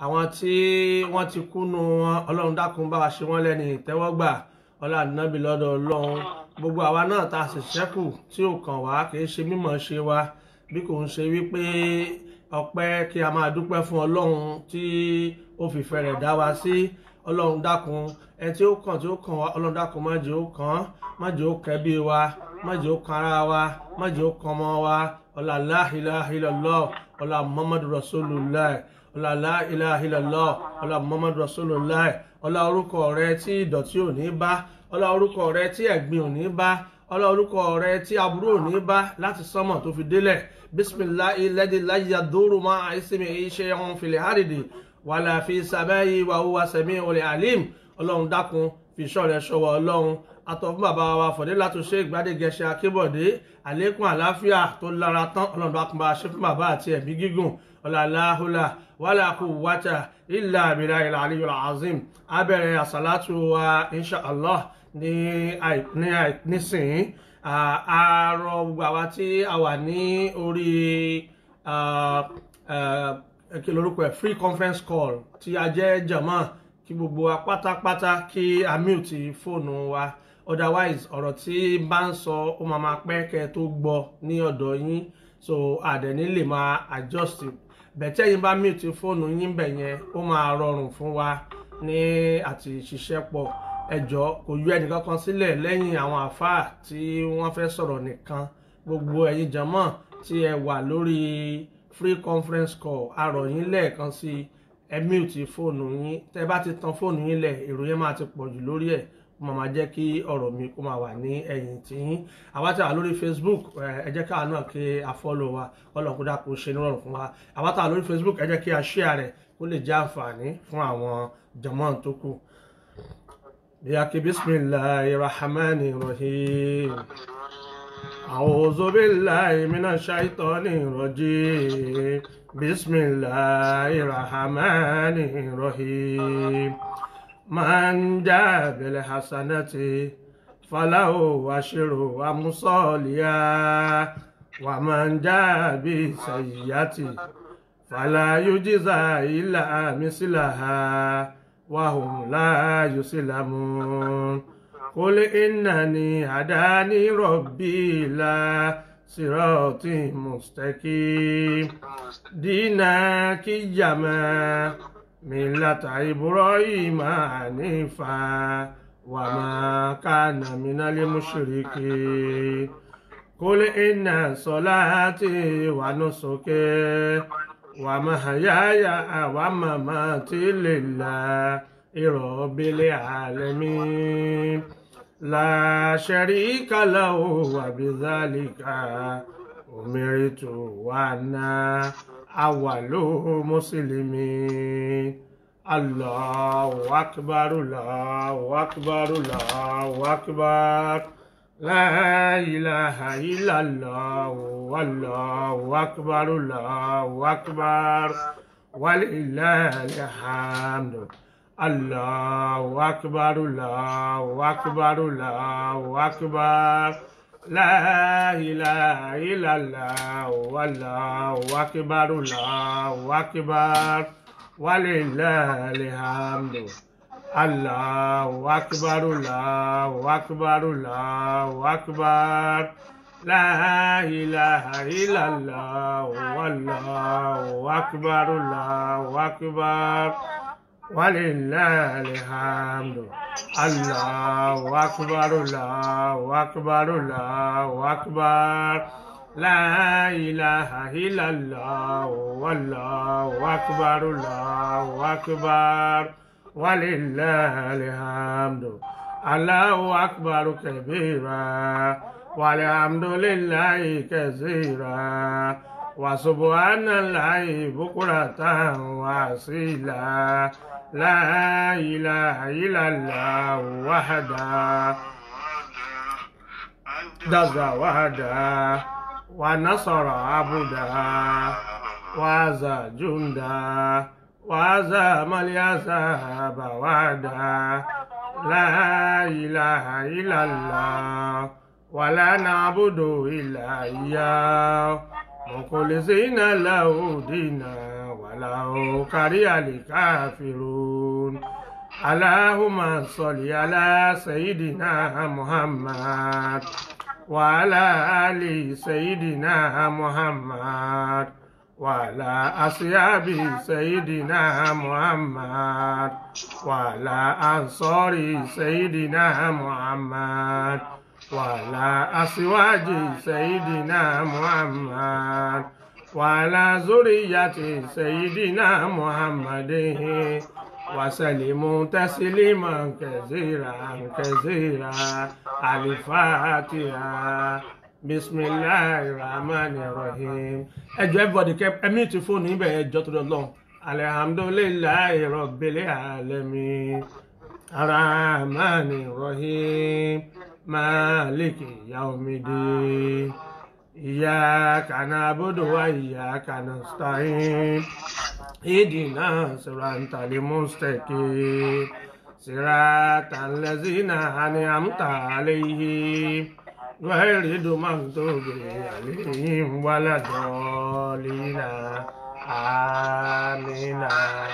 àwọn tí wọ́n ti kúnnú wọn ọlọ́run dákun bá wa ṣe wọ́n lẹ́ni ìtẹ́wọ́gbà ọlá ànábì lọ́dọ̀ ọlọ́run gbogbo àwa náà tá a sì ṣẹ́kù tí ò kàn wá kì í ṣe mímọ̀ ṣe wa bí kò ń ṣe wípé ọpẹ́ kí a máa dúpẹ́ fún ọlọ́run tí ó fìfẹ́ rẹ̀ dá wa sí ọlọ́run dákun ẹni tí ó kàn wá ọlọ́run dákun má jẹ́ ó kàn má jẹ́ ó kẹ́bí wa má jẹ́ ó kan ara wa má jẹ́ ó kan ọmọ wa ọlá la ilaha illallah ọlá muhammadu rasulullah ọlá la ilaha illallah ọlá muhammadu rasulullah ọlá orúkọ rẹ tí ìdọ̀tí ò ní bá ọlá orúkọ rẹ tí ẹ̀gbin ò ní bá ọlá orúkọ rẹ tí aburú ò ní bá láti sánmọ̀ tó fi délẹ̀ bisimilahi lẹ́dí láyé dúró máa ìsinmi iṣẹ́ ohun fìlẹ̀ àdìdì wàlà fi sàbẹ́yì wà hùwà sẹ̀mí olè alim ọlọ́run dákun fi ṣọ́ rẹ̀ ṣọwọ́ ọlọ́run atọ́ fún bàbá wa fọ̀dé látò ṣe Gbádégẹṣin Akínbọ̀dé àlékún àláfíà tó lára tán ọlọ́run dákun bá ṣe fún bàbá àti ẹ̀mí gígùn ọ̀làláhùlà wàlà quwwata illa billahil aliyyil azim abẹ́rẹ́ àsàlátù wa inṣàlá nísìnyí àárọ̀ gbogbo àwa tí a wà ní orí kí lorúkọ ẹ̀ free conference call tí a jẹ́ jama kí gbogbo wa pátápátá kí a mute fóònù wa otherwise ọ̀rọ̀ tí bá ń sọ ó máa pẹ́ kẹ́ tó gbọ́ ní ọ̀dọ̀ yín so àdẹ̀ní lè máa adjust bẹ̀tẹ́ yín bá mute fóònù yín bẹ̀ yẹn ó máa rọrùn fún wa ní àti ṣiṣẹ́ pọ̀ ẹjọ́ kò yọ ẹnìkankan sílẹ̀ lẹ́yìn àwọn àfáà tí wọ́n fẹ́ sọ̀rọ̀ nìkan gbogbo ẹ̀yin jama tí ẹ wà lórí free conference call arọ̀ yín lẹ́ẹ̀kan sí ẹ mute fóònù yín tẹ́ bá ti tan fóònù yín lẹ̀ èrò yẹn máa ti pọ̀ jù lórí ẹ̀ mo máa jẹ́ kí ọ̀rọ̀ mi kó máa wà ní ẹ̀yìn tí yín àwa tí wà lórí Facebook ẹ jẹ́ káwa náà kí a follow wa Ọlọ́run kó dákun ṣe nírọ̀rùn fún wa àwa tí wà lórí Facebook ẹ jẹ́ kí a share rẹ̀ kó lè jẹ́ àǹfààní fún àwọn jàmáà tó kù. Bíyàkí bismillahir rahmanir rahim. A'udhu billahi minash shaitanir rajim. Bismillahir rahmanir rahim. Man jaa bil hasanati falahu ashru amsaliha wa man jaa bis sayyiati fala yujza illa mislaha wa hum la yuslamun. Qul innani hadani rabbi ila siratin mustaqim dinan qiyama millata Ibrahima hanifa wa ma kana minal mushrikin. Qul inna salati wa nusuki wa mahyaya wa mamati lillahi rabbil alamin la sharika lahu wa bidhalika umirtu wa ana awwalul muslimin. Allahu akbar Allahu akbar Allahu akbar la ilaha illallah wallahu akbar Allahu akbar walillahil hamd. Allahu akbar Allahu akbar Allahu akbar la ilaha illallah wallahu akbar Allahu akbar walillahil hamd. Allahu akbar Allahu akbar Allahu akbar la ilaha illallah wallahu akbar Allahu akbar walillahil hamd. Allahu akbar Allahu akbar Allahu akbar la ilaha illallah wallahu akbar Allahu akbar walillahil hamd. Allahu akbar kabira walhamdulillahi kaseera wa subhanallahi bukratan wa asila la ilaha illallah wahda daza wahda wa nasara abda wa za junda wa za malyasaba wahda la ilaha illallah wa la na'budu illa iyyah mukhlisina lahu dina wa ولو كره الكافرون اللهم صل على سيدنا محمد وعلى آل سيدنا محمد وعلى أصحاب سيدنا محمد وعلى أنصار سيدنا محمد وعلى أزواج سيدنا محمد وعلى ذرية سيدنا محمد وسلموا تسليما كثيرا كثيرا. الفاتحة. بسم الله الرحمن الرحيم. everybody kept mute phone níbẹ̀ ẹjọ́ tó lọ́n. Alhamdulillahi rabbil alamin. Arrahmanir rahim. Maliki yawmiddin. Iyyaka na'budu wa iyyaka nasta'in. اهدنا صراط المستقيم صراط الذين أنعمت عليهم غير المغضوب عليهم ولا الضالين. آمين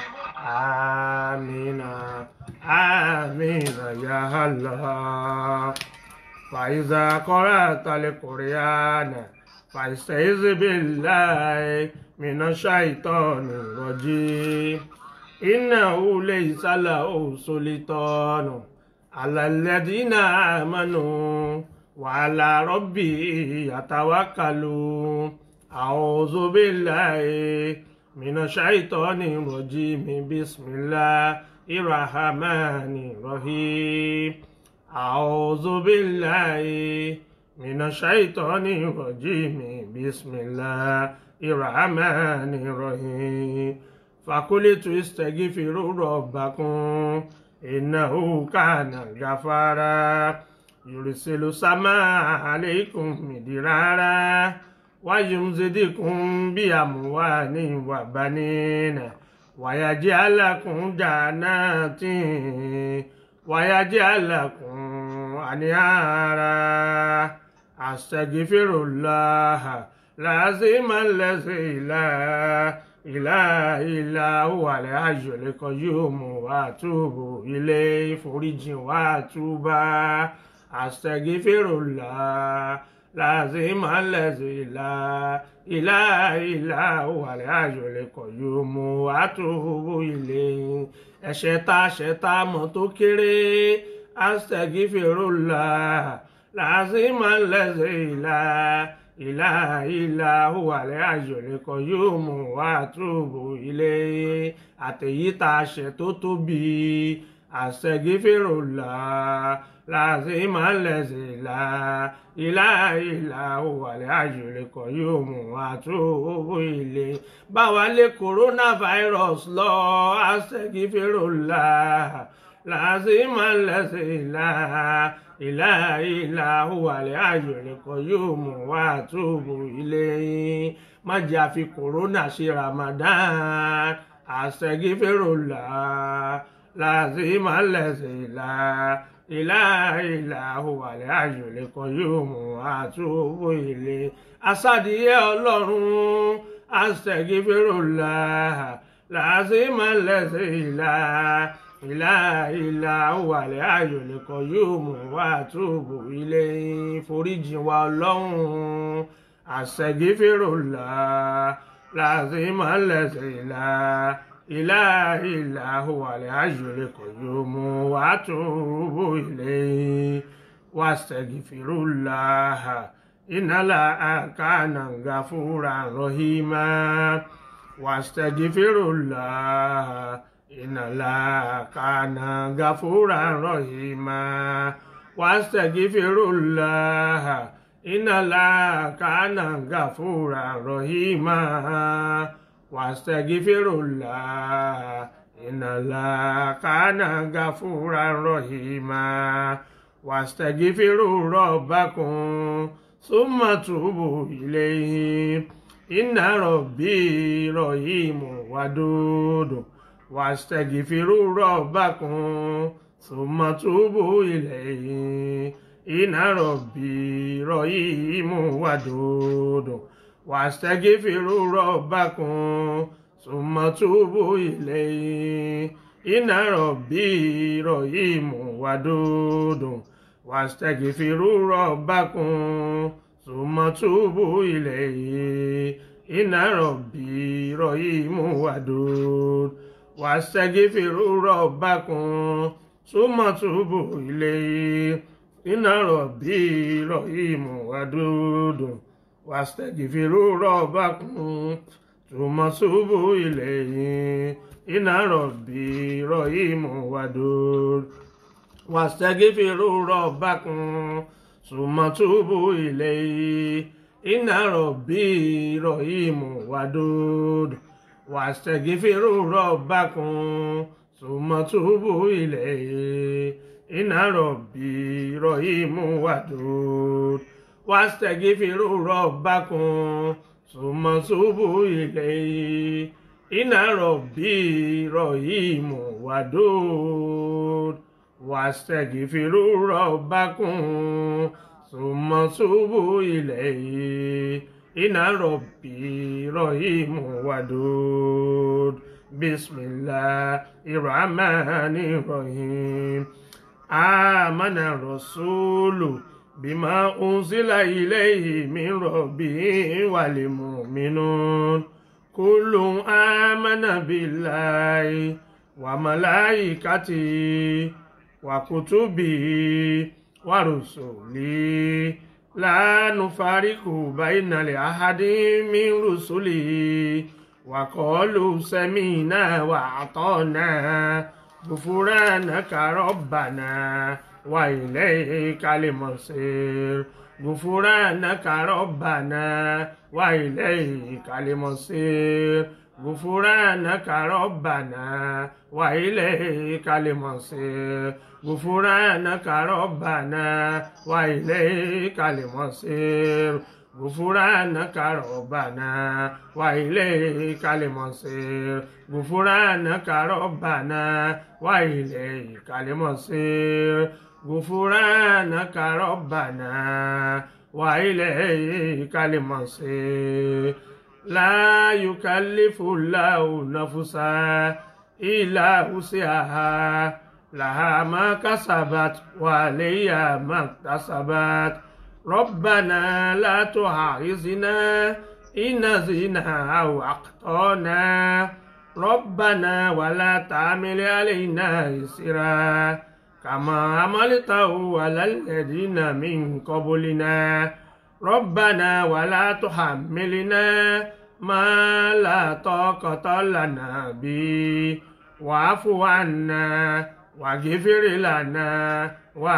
آمين آمين يا الله. فإذا قرأت القرآن فاستعذ بالله من الشيطان الرجيم. إنه ليس له سلطان على الذين آمنوا وعلى ربهم يتوكلون. أعوذ بالله من الشيطان الرجيم. بسم الله الرحمن الرحيم. أعوذ بالله من الشيطان الرجيم. بسم الله الرحمن الرحيم. فقلت استغفروا ربكم إنه كان غفارا يرسل السماء عليكم مدرارا ويمددكم بأموال وبنين ويجعل لكم جنات ويجعل لكم أنهارا. أستغفر الله العظيم الذي لا إله إلا هو الحي القيوم وأتوب إليه. foríjìn wá túbá. أستغفر الله العظيم الذي لا إله إلا هو الحي القيوم وأتوب إليه. ẹ̀ṣẹ̀ tá mọ̀ tó kéré. أستغفر الله العظيم الذي لا إله إلا هو الحي القيوم وأتوب إليه. àtèyí tá a ṣẹ̀ tó tóbi. أستغفر الله العظيم الذي لا إله إلا هو الحي القيوم وأتوب إليه. báwa lé coronavirus lọ. أستغفر الله العظيم الذي لا إله إلا هو الحي القيوم وأتوب إليه. má jẹ́ a fi kòrónà ṣe Ramadan. أستغفر الله العظيم الذي لا إله إلا هو الحي القيوم وأتوب إليه. asádìyẹ Ọlọ́run. أستغفر الله العظيم الذي لا إله إلا هو الحي القيوم وأتوب إليه. foríjìn wá Ọlọ́run. أستغفر الله العظيم الذي لا إله إلا هو الحي القيوم وأتوب إليه. واستغفر الله إن الله كان غفورا رحيما. واستغفر الله إن الله كان غفورا رحيما. واستغفر الله إن الله كان غفورا رحيما. واستغفر الله إن الله كان غفورا رحيما. واستغفروا ربكم ثم توبوا إليه إن ربي رحيم ودود. واستغفروا ربكم ثم توبوا إليه إن ربي رحيم ودود. واستغفروا ربكم ثم توبوا إليه إن ربي رحيم ودود واستغفروا ربكم ثم توبوا إليه إن ربي رحيم ودود واستغفروا ربكم ثم توبوا إليه إن ربي رحيم ودود واستغفروا ربكم ثم توبوا إليه إن ربي رحيم ودود واستغفروا ربكم ثم توبوا إليه إن ربي رحيم ودود واستغفروا ربكم ثم توبوا إليه إن ربي رحيم ودود واستغفروا ربكم ثم توبوا إليه إن ربي رحيم ودود واستغفروا ربكم ثم توبوا إليه إن ربي رحيم ودود بسم الله الرحمن الرحيم آمن الرسول بما أنزل إليه من ربه والمؤمنون كل آمن بالله وملائكته وكتبه ورسله لا نفارق بين أحد من رسله وقالوا سمعنا وأطعنا غفرانك ربنا وإليك المصير غفرانك ربنا وإليك المصير غفرانك ربنا وإليك المصير غفرانك ربنا وإليك المصير غفرانك ربنا وإليك المصير غفرانك ربنا وإليك المصير غفرانك ربنا وإليك المصير لا يكلف الله نفسا إلا وسعها لها ما كسبت وعليها ما اكتسبت ربنا لا تؤاخذنا إن نسينا أو أخطأنا ربنا ولا تحمل علينا إصرا كما حملته على الذين من قبلنا ربنا ولا تحملنا ما لا طاقة لنا به واعف عنا واغفر لنا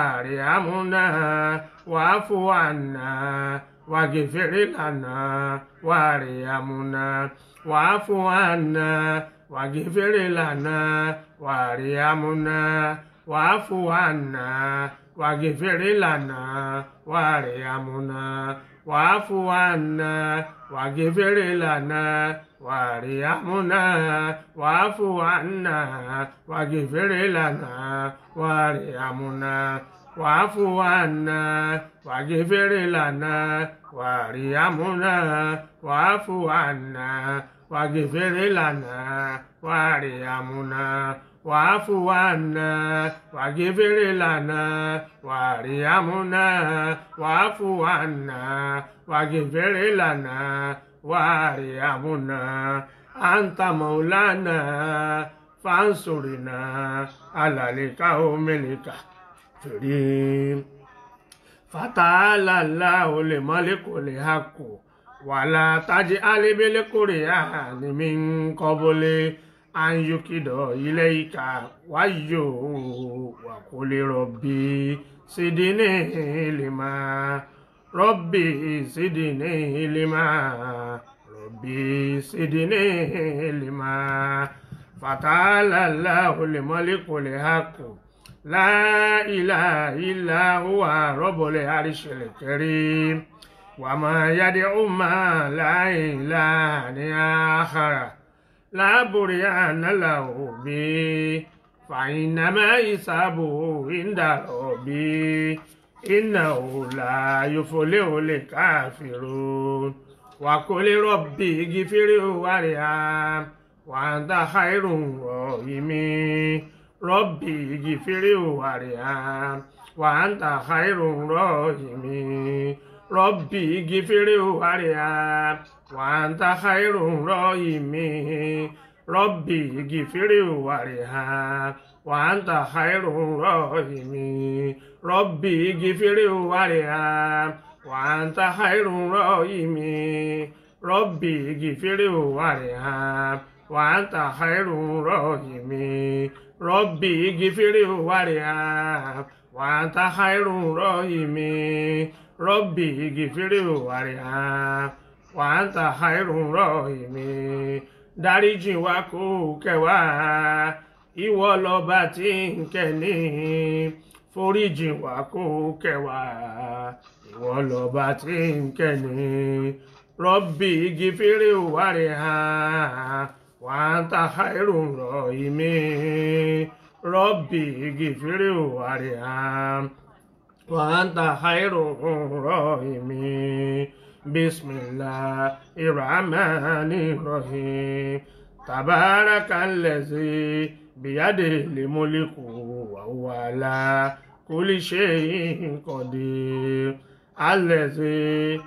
وارحمنا واعف عنا واغفر لنا وارحمنا واعف عنا واغفر لنا وارحمنا واعف عنا واغفر لنا وارحمنا واعف عنا واغفر لنا وارحمنا واعف عنا واغفر لنا وارحمنا واعف عنا واغفر لنا وارحمنا واعف عنا واغفر لنا وارحمنا واعف عنا واغفر لنا وارحمنا واعف عنا واغفر لنا وارحمنا أنت مولانا فانصرنا على القوم الكافرين فتعالى الله الملك الحق ولا تجعل بالقرآن من قبل أن يكيد إليك ويو وقل ربي زدني علما ربي زدني علما ربي زدني علما فتعالى الله الملك الحق لا إله إلا هو رب العرش الكريم وما يدعو ما لا إله آخر لا برهان له به فإنما حسابه عند ربي إنه لا يفلح الكافرون وقل ربي اغفر وارحم وأنت خير الراحمين ربي اغفر وارحم وأنت خير الراحمين ربي اغفر وارحم وأنت خير الراحمين ربي اغفر وارحم وأنت خير الراحمين ربي اغفر وارحم وأنت خير الراحمين ربي اغفر وارحم وأنت خير الراحمين ربي اغفر وارحم وأنت خير الراحمين ربي اغفر وارحم وأنت خير الراحمين dáríjì wá kó kẹ́ wá ìwọ lọ́ba tí ń kẹ́ni foríjì wá kó kẹ́ wá ìwọ lọ́ba tí ń kẹ́ni rọ́bì gífèrè wárìhàn wàǹtà khairun rahimin rọ́bì gífèrè wárìhàn wàǹtà khairun rahimin. بسم الله الرحمن الرحيم تبارك الذي بيده الملك وهو على كل شيء قدير الذي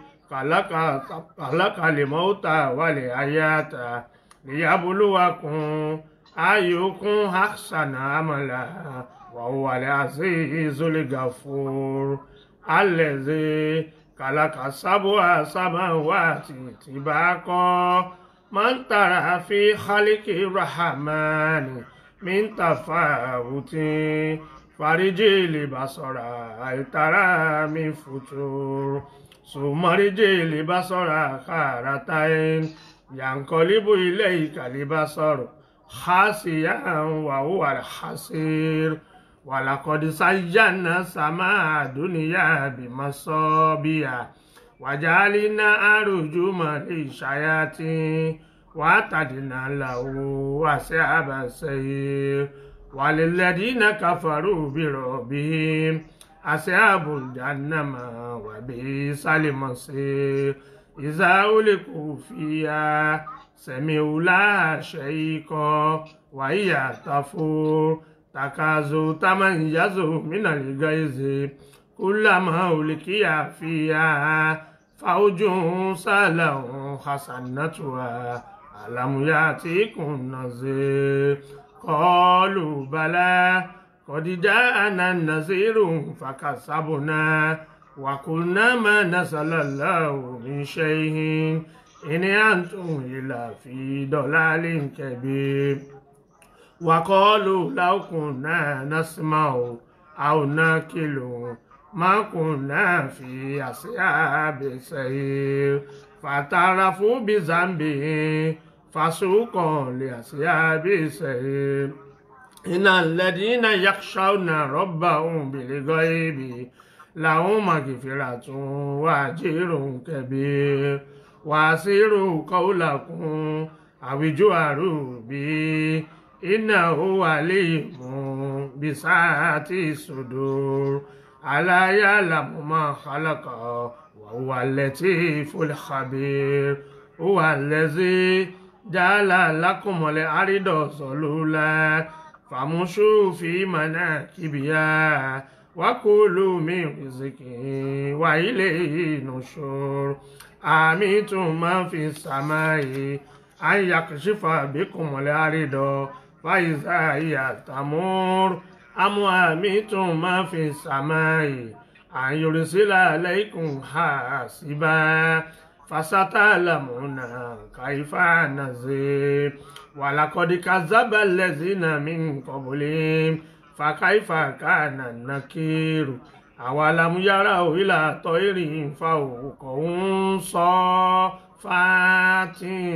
خلق الموت والحياة ليبلوكم أيكم أحسن عملا وهو العزيز الغفور الذي خلق سبع سماوات طباقا من ترى في خلق الرحمن من تفاوت فرج البصر هل ترى من فتور ثم ارجع البصر كرتين ينقلب إليك البصر خاسئا وهو الحسير ولقد زينا السماء الدنيا بمصابيح وجعلنا رجوما للشياطين وأعتدنا له أصحاب السعير وللذين كفروا بربهم أصحاب الجحيم وبئس المصير إذا ألقوا فيها سمعوا لها شهيقا وهي تفور تكاد تميز من الغيظ كلما ألقي فيها فوج سألهم خزنتها ألم يأتكم نذير قالوا بلى قد جاءنا نذير فكذبنا وقلنا ما نزل الله من شيء إن أنتم إلا في ضلال كبير وقالوا لو كنا نسمع أو ناكل ما كنا في أصحاب السعير فاعترفوا بذنبهم فسوقا لأصحاب السعير إن الذين يخشون ربهم بالغيب لهم مغفرة وأجر كبير وأسروا قولكم أو اجهروا به إنه عليم بذات الصدور ألا يعلم ما خلق وهو اللطيف الخبير هو الذي جعل لكم الأرض ذلولا فامشوا في مناكبها وكلوا من رزقه وإليه النشور أأمنتم من في السماء أن يكشف بكم الأرض فإذا هي تمور أم أمنتم من في السماء أن يرسل عليكم حاسبا فستعلمون كيف نذير ولقد كذب الذين من قبلهم فكيف كان نكير أولم يروا إلى الطير فوقهم صافات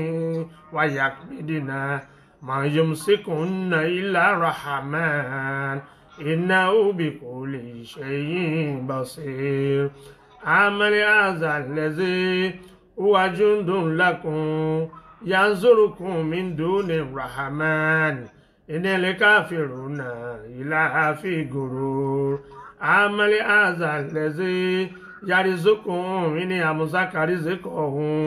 ويقبضن ما يمسكن إلا الرحمن إنه بكل شيء بصير أمن هذا الذي هو جند لكم ينصركم من دون الرحمن إن الكافرون إلا في غرور أمن هذا الذي يرزقكم إن أمسك رزقه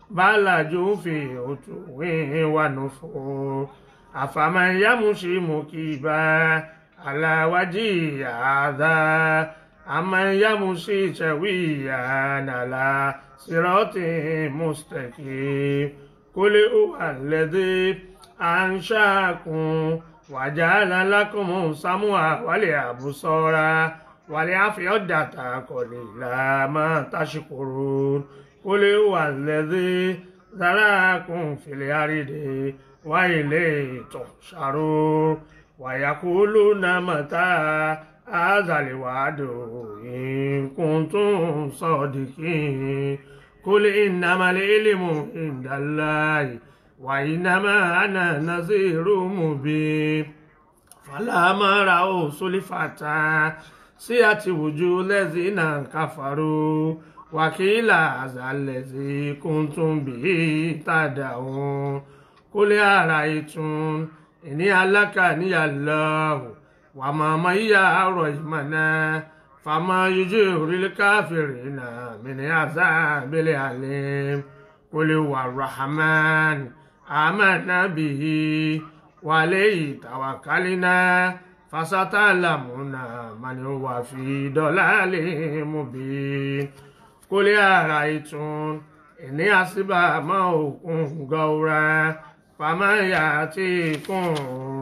بلج في عتو ونفور أفمن يمشي مكبا على وجه هذا أمن يمشي سويا على صراط مستقيم قل هو الذي أنشأكم وجعل لكم السمع والأبصار والأفئدة قليلا ما تشكرون قل هو الذي ذراكم في الأرض وإليه تحشرون ويقولون متى هذا الوعد إن كنتم صادقين قل إنما العلم عند الله وإنما أنا نذير مبين فلما رأوا زلفة سيئت وجوه الذين كفروا وقيل هذا الذي كنتم به تدعون قل أرأيتم إن أهلكني الله وما معي رحمنا فما يجير الكافرين من عذاب أليم قل هو الرحمن آمنا به وعليه توكلنا فستعلمون من هو في ضلال مبين قل أرأيتم إن أصبح ماؤكم غورا فما يأتيكم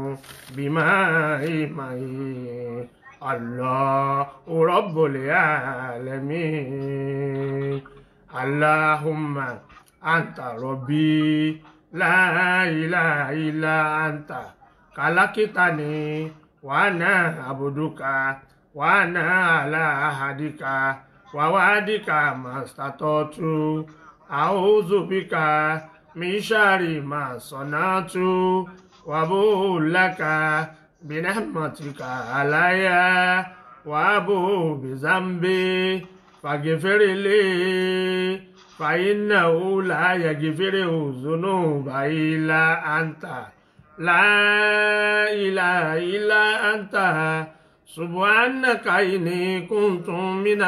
بماء معين الله رب العالمين اللهم أنت ربي لا إله إلا أنت خلقتني وأنا عبدك وأنا على عهدك ووعدك ما استطعت أعوذ بك من شر ما صنعت وأبوء لك بنعمتك علي وأبوء بذنبي فاغفر لي فإنه لا يغفر الذنوب إلا أنت لا إله إلا أنت سبحانك إني كنت من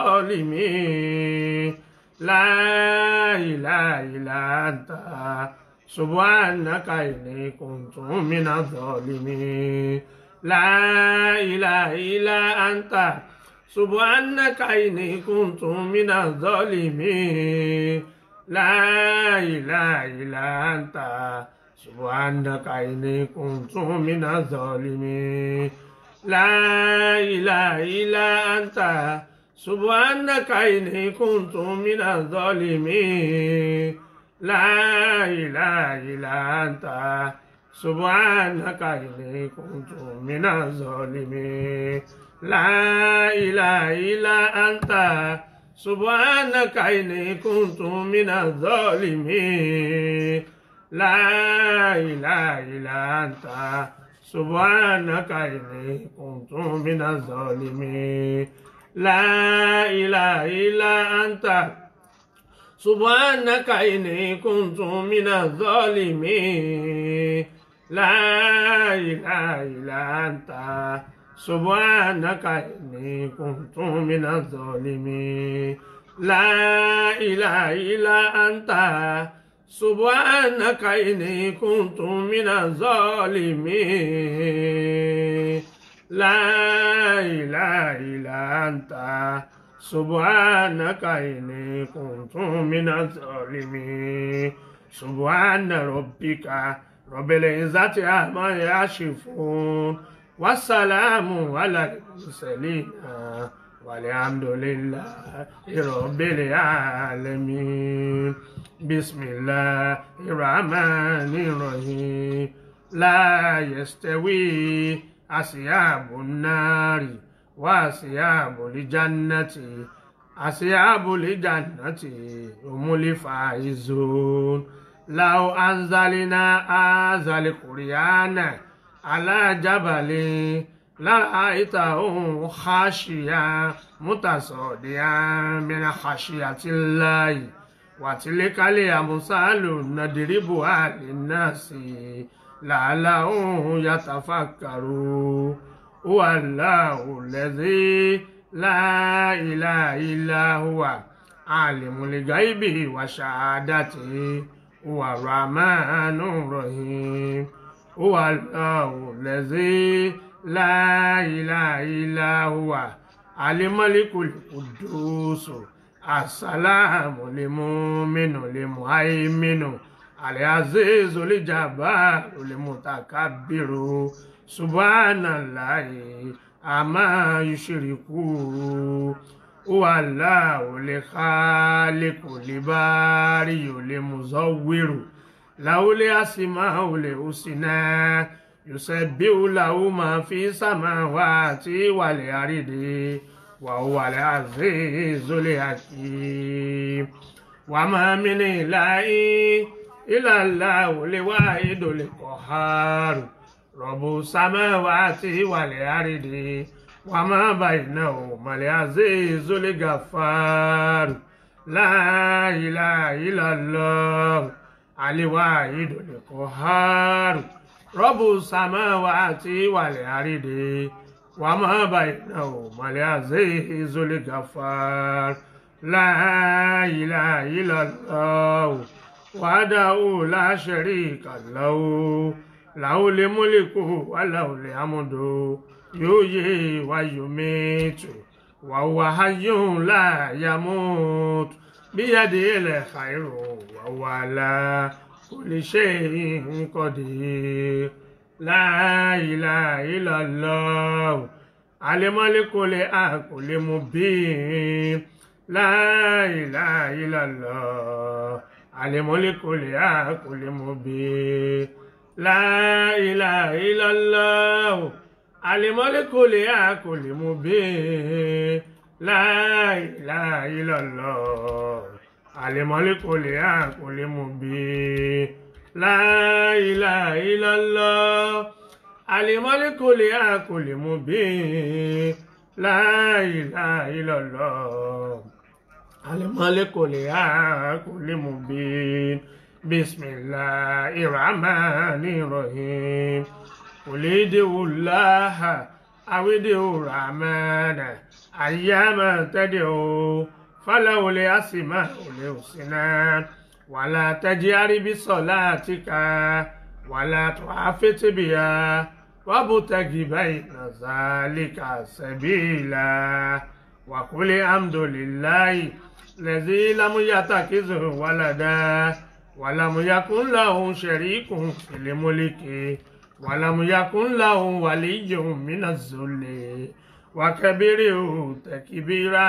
الظالمين لا إله إلا أنت سبحانك إني كنت من الظالمين لا إله إلا أنت سبحانك إني كنت من الظالمين لا إله إلا أنت سبحانك إني كنت من الظالمين لا إله إلا أنت سبحانك إني كنت من الظالمين لا إله إلا أنت سبحانك إني كنت من الظالمين لا إله إلا أنت سبحانك إني كنت من الظالمين لا إله إلا أنت سبحانك إني كنت من الظالمين لا إله إلا أنت سبحانك إني كنت من الظالمين لا إله إلا أنت سبحانك إني كنت من الظالمين لا إله إلا أنت سبحانك إني كنت من الظالمين لا إله إلا أنت سبحانك إني كنت من الظالمين سبحان ربك رب العزة عما يصفون والسلام على المرسلين والحمد لله رب العالمين بسم الله الرحمن الرحيم لا يستوي أصحاب النار وأصحاب الجنة أصحاب الجنة هم الفائزون لو أنزلنا هذا القرآن على جبل لرأيته خاشعا متصدعا من خشية الله وتلك الأمثال نضربها للناس لعلهم يتفكرون هو الله الذي لا إله إلا هو عالم الغيب وشهادته هو الرحمن الرحيم هو الله الذي لا إله إلا هو الملك القدوس السلام المؤمن المهيمن العزيز الجبار المتكبر سبحان الله عما يشركون هو الله الخالق البارئ المصور له الأسماء الحسنى يسبح له ما في السماوات والأرض وهو العزيز الحكيم وما من إله إلا الله الواحد القهار رب السماوات والأرض وما بينهما العزيز الغفار لا إله إلا الله الواحد القهار رب السماوات والأرض وما بينهما العزيز الغفار لا إله إلا الله وحده لا شريك له له الملك وله الحمد يحيي ويميت وهو حي لا يموت بيده الخير وهو على كل شيء قدير لا إله إلا الله الملك الحق المبين لا إله إلا الله الملك الحق المبين لا إله إلا الله الملك الحق المبين لا إله إلا الله الملك الحق المبين لا إله إلا الله الملك الحق المبين لا إله إلا الله الملك الحق المبين بسم الله الرحمن الرحيم قل ادعوا الله أو ادعوا الرحمن أيما تدعوا فله الأسماء الحسنى ولا تجهر بصلاتك ولا تخافت بها وابتغ بين ذلك سبيلا وقل الحمد لله الذي لم يتخذ ولدا ولم يكن له شريك في الملك ولم يكن له ولي من الذل وكبره تكبيرا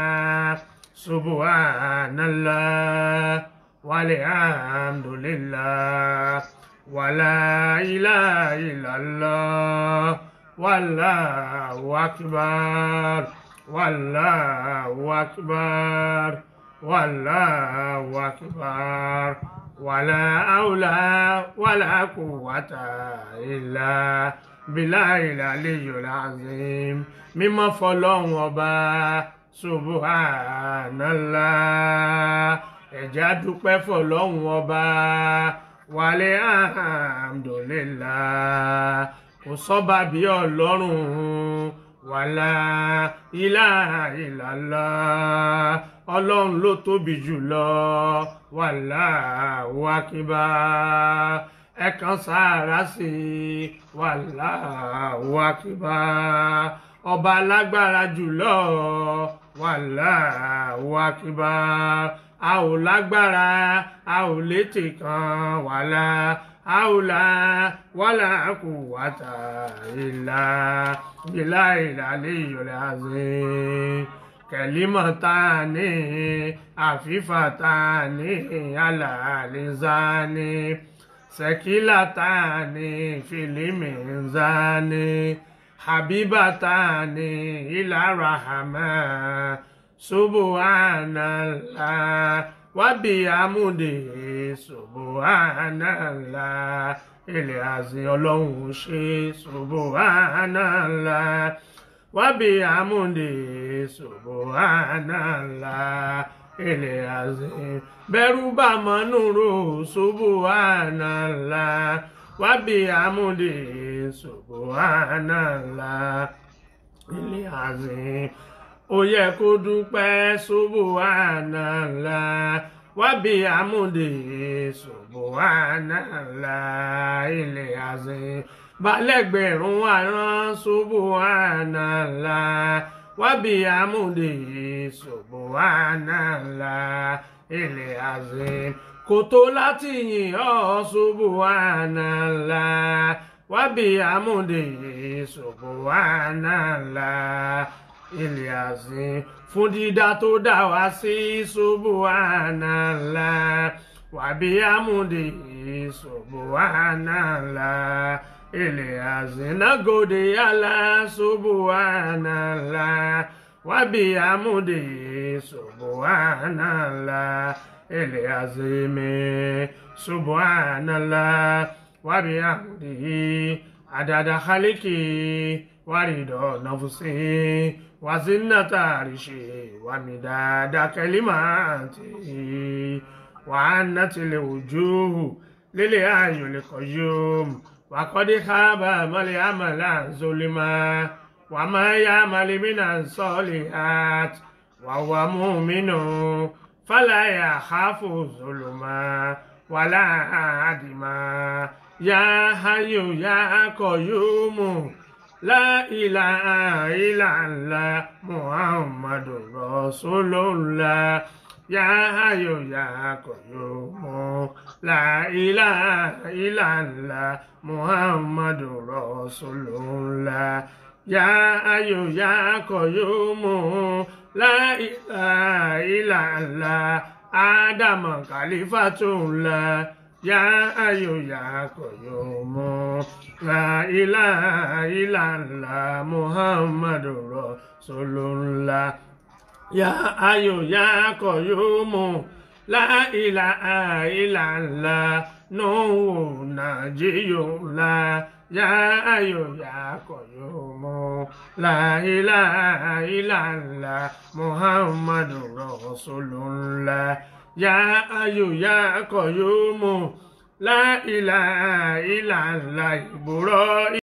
سبحان الله والحمد لله ولا إله إلا الله والله أكبر والله أكبر والله أكبر ولا حول ولا قوة إلا بالله العلي العظيم mímọ́ fọlọ́run ọba subhanallah ẹ̀já dúpẹ́ fọlọ́run ọba wàlẹ̀ alhamdulillah kò sọ́ba bí ọlọ́run wàlá ilaha illallah ọlọ́run ló tóbi jùlọ wallahu akbar ẹ kan sára sí wallahu akbar ọba alágbára jùlọ wallahu akbar a ò lágbára a ò létè kan wàlá àwòlá wàlá quwwata illa billahil aliyyil azim kalimatani afifatani ala lisani sakilatani fil mizani habibatani ila rahman subhanallah wa bihamdihi subhanallah ilẹ̀ àzìn ọlọ́run ṣe subhanallah wa bihamdihi subhanallah ilẹ̀ àzìn bẹ̀rù bá mọ́nú ro subhanallah wa bihamdihi subhanallah ilẹ̀ àzìn ó yẹ kó dúpẹ́ subhanallah wa bihamdihi subhanallah ilẹ̀ azim balẹ̀gbẹ̀rún àrán subhanallah wa bihamdihi subhanallah ilẹ̀ azim kò tó láti yìn ọ́ subhanallah wa bihamdihi subhanallah ilẹ̀ azim fún dídá tó dá wá sí subhanallah wa bihamdihi subhanallah ilẹ̀ azim nagode Allah subhanallah wa bihamdihi subhanallah ilẹ̀ azim subhanallah wa bihamdihi adada khaliki warido nafsi wa zinata arishi wa midada kalimati wa annatil wujuh lil hayyul qayyum wa qad khaba mal amala zulma wa ma ya'mal min salihat wa huwa mu'minun fala yakhafu zulma wala adima ya hayyu ya qayyum la ilaha illallah muhammadur rasulullah ya hayyu ya qayyum la ilaha illallah muhammadur rasulullah ya hayyu ya qayyum la ilaha illallah adam khalifatullah ya hayyu ya qayyum la ilaha illallah muhammadur rasulullah ya hayyu ya qayyum la ilaha illallah nuhu najiyullah ya hayyu ya qayyum la ilaha illallah muhammadur rasulullah ya hayyu ya qayyum la ilaha illallah